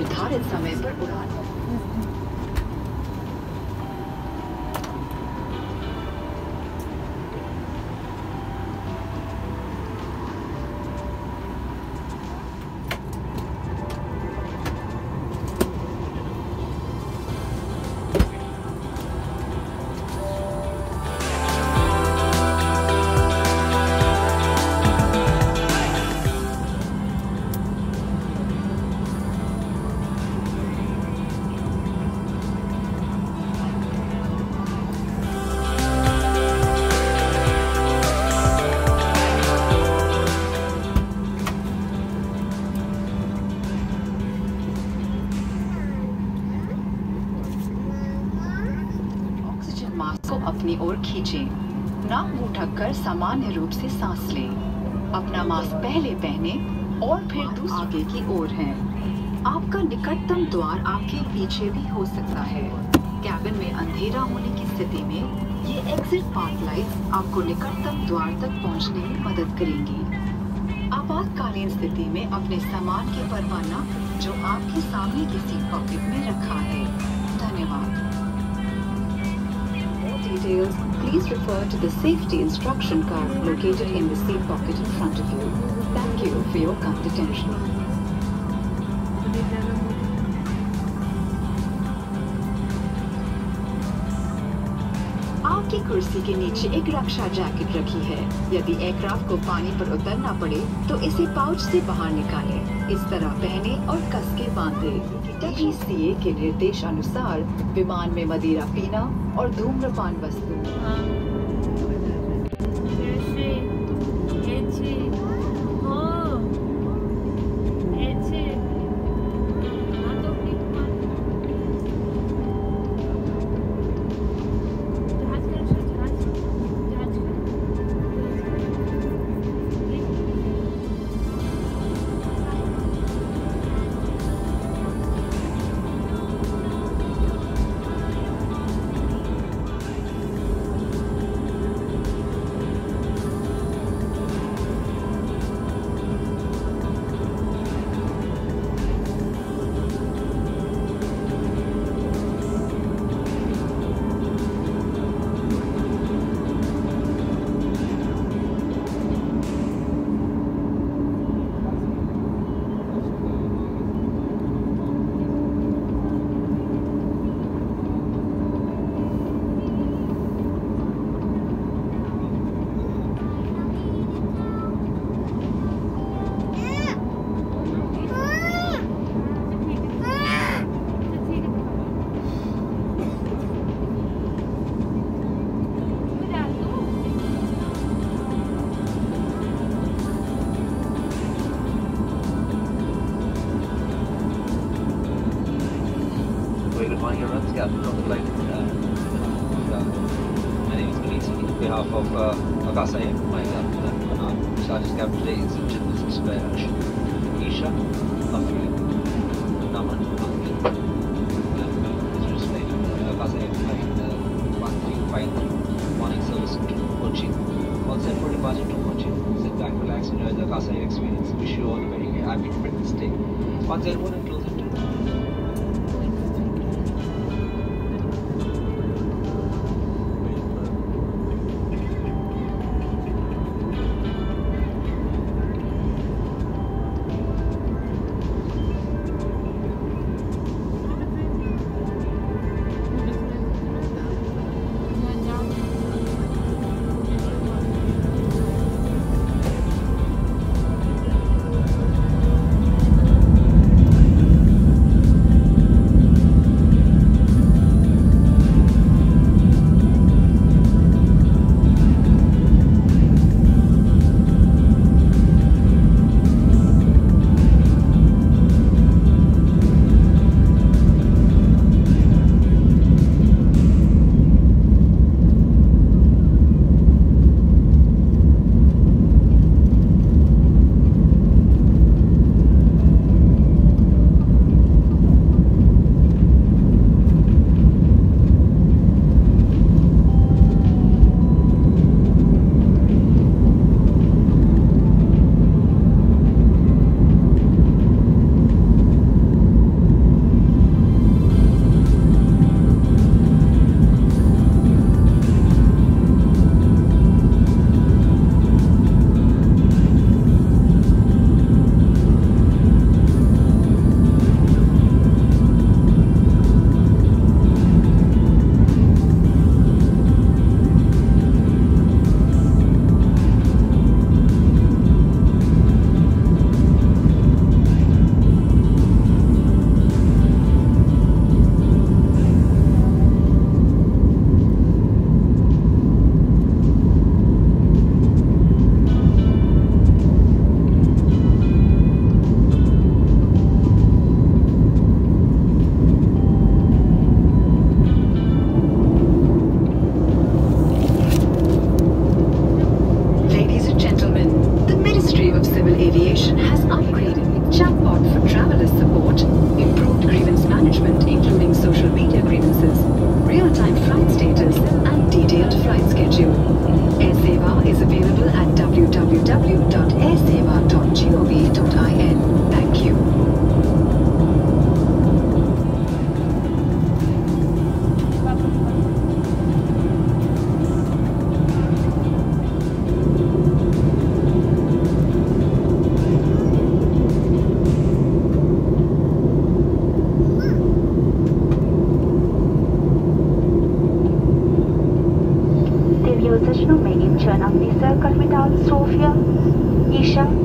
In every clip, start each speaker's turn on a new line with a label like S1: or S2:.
S1: निर्धारित समय पर उड़ान। मास्क को अपनी ओर खींचें। नाक मुंह ढककर सामान्य रूप से सांस लें। अपना मास्क पहले पहने और फिर दूसरे आगे की ओर है। आपका निकटतम द्वार आपके पीछे भी हो सकता है। कैबिन में अंधेरा होने की स्थिति में ये एग्जिट पाथ लाइट्स आपको निकटतम द्वार तक पहुंचने में मदद करेंगी। आपातकालीन स्थिति में अपने सामान के परवाना जो आपके सामने की सीट पॉकेट में रखा है। धन्यवाद। Details, please refer to the safety instruction card located in the seat pocket in front of you. Thank you for your kind attention. आपकी कुर्सी के नीचे एक रक्षा जैकेट रखी है। यदि एयरक्राफ्ट को पानी पर उतरना पड़े तो इसे पाउच से बाहर निकालें। इस तरह पहने और कस के बांधें। TCA के निर्देश अनुसार विमान में मदिरा पीना और धूम्रपान वस्तु
S2: behalf of Agasa Air, my charges captain today is Gymnastics Square, Isha, Afri, Naman, Afri, Agasa Air Flight 1353, morning service to Kochi. All set for departure to Kochi. Sit back, relax, enjoy the Agasa Air experience. Wish you all a very happy Independence Day. On 01 and close it to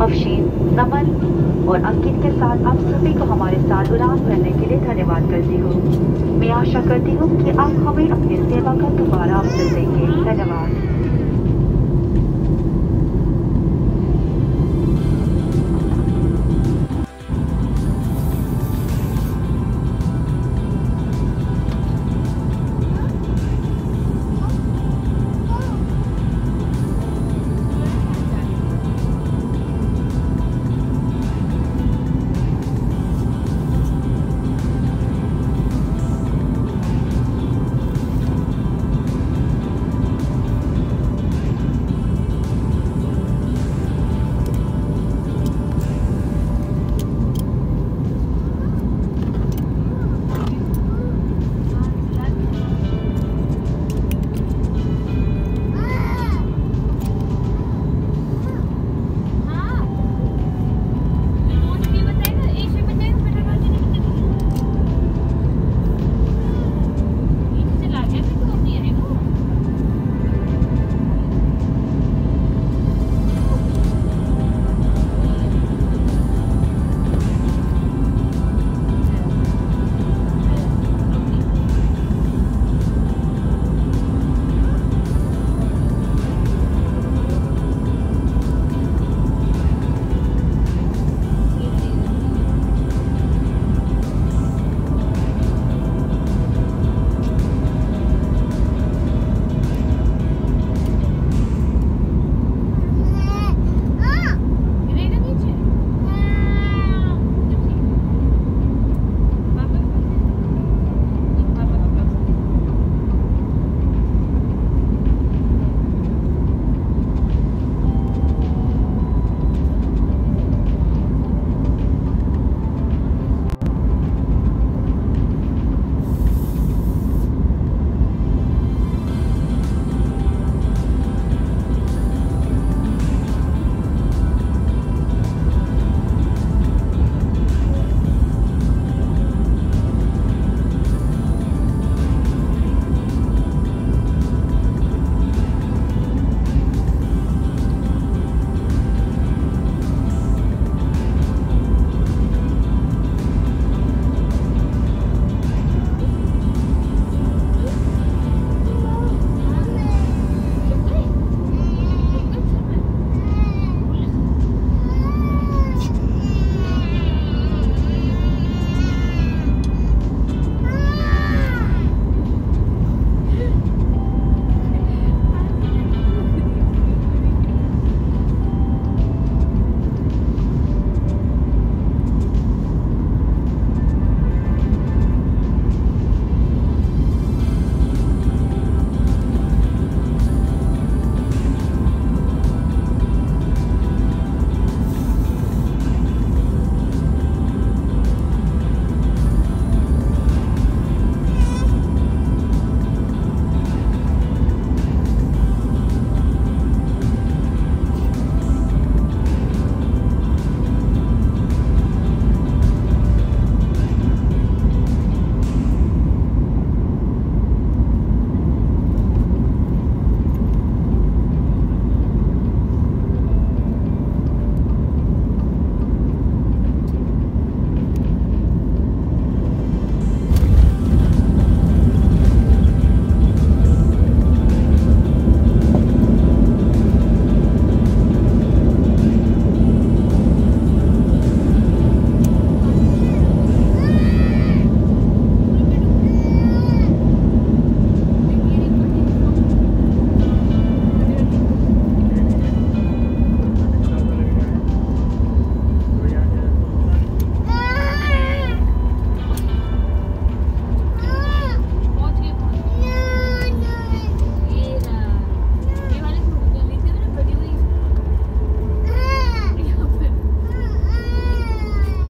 S3: Afsheen, नमन और अंकित के साथ आप सभी को हमारे साथ उड़ान भरने के लिए धन्यवाद करती हूँ। मैं आशा करती हूँ कि आप हमें अपनी सेवा का दोबारा अवसर देंगे। धन्यवाद।